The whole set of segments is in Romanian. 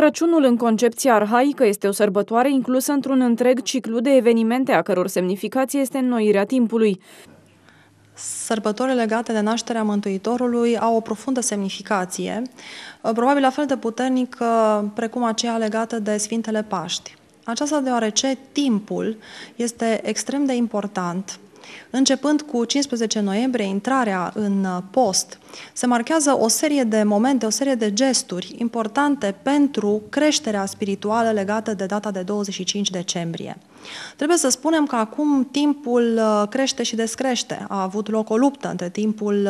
Crăciunul în concepția arhaică este o sărbătoare inclusă într-un întreg ciclu de evenimente a căror semnificație este înnoirea timpului. Sărbătorile legate de nașterea Mântuitorului au o profundă semnificație, probabil la fel de puternică precum aceea legată de Sfintele Paști. Aceasta deoarece timpul este extrem de important. Începând cu 15 noiembrie, intrarea în post, se marchează o serie de momente, o serie de gesturi importante pentru creșterea spirituală legată de data de 25 decembrie. Trebuie să spunem că acum timpul crește și descrește. A avut loc o luptă între timpul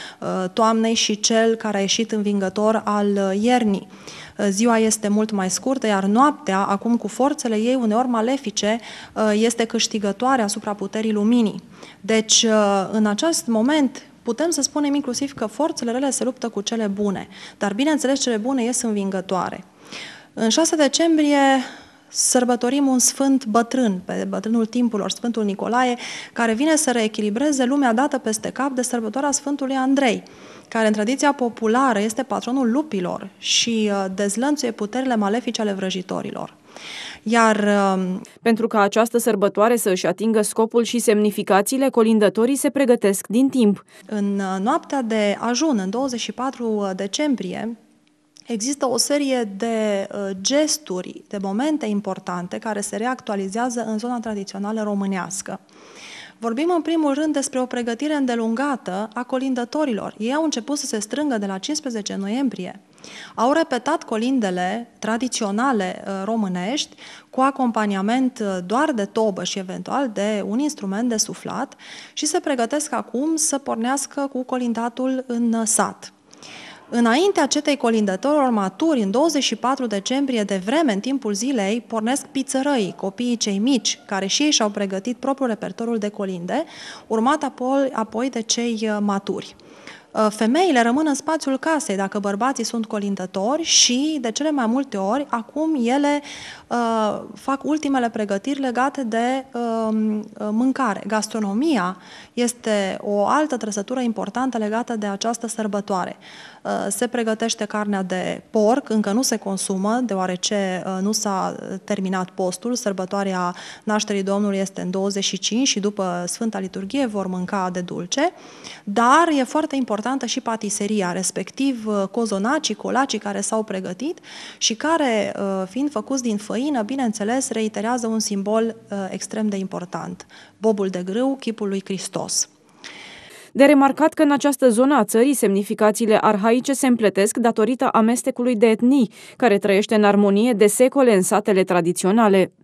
toamnei și cel care a ieșit învingător al iernii. Ziua este mult mai scurtă, iar noaptea, acum cu forțele ei uneori malefice, este câștigătoare asupra puterii luminii. Deci, în acest moment, putem să spunem inclusiv că forțele rele se luptă cu cele bune, dar bineînțeles cele bune ies învingătoare. În 6 decembrie sărbătorim un sfânt bătrân, pe bătrânul timpurilor, Sfântul Nicolae, care vine să reechilibreze lumea dată peste cap de sărbătoarea Sfântului Andrei, care în tradiția populară este patronul lupilor și dezlănțuie puterile malefice ale vrăjitorilor. Iar pentru ca această sărbătoare să își atingă scopul și semnificațiile, colindătorii se pregătesc din timp. În noaptea de ajun, în 24 decembrie, există o serie de gesturi, de momente importante care se reactualizează în zona tradițională românească. Vorbim în primul rând despre o pregătire îndelungată a colindătorilor. Ei au început să se strângă de la 15 noiembrie. Au repetat colindele tradiționale românești cu acompaniament doar de tobă și eventual de un instrument de suflat și se pregătesc acum să pornească cu colindatul în sat. Înaintea cetei colindătorilor maturi, în 24 decembrie de vreme, în timpul zilei, pornesc pițărăii, copiii cei mici, care și ei și-au pregătit propriul repertoriul de colinde, urmat apoi de cei maturi. Femeile rămân în spațiul casei dacă bărbații sunt colindători și, de cele mai multe ori, acum ele fac ultimele pregătiri legate de mâncare. Gastronomia este o altă trăsătură importantă legată de această sărbătoare. Se pregătește carnea de porc, încă nu se consumă, deoarece nu s-a terminat postul. Sărbătoarea nașterii Domnului este în 25 și după Sfânta Liturghie vor mânca de dulce, dar e foarte importantă și patiseria, respectiv cozonacii, colacii care s-au pregătit și care, fiind făcuți din făină, bineînțeles, reiterează un simbol extrem de important, bobul de grâu, chipul lui Hristos. De remarcat că în această zonă a țării semnificațiile arhaice se împletesc datorită amestecului de etnii, care trăiește în armonie de secole în satele tradiționale.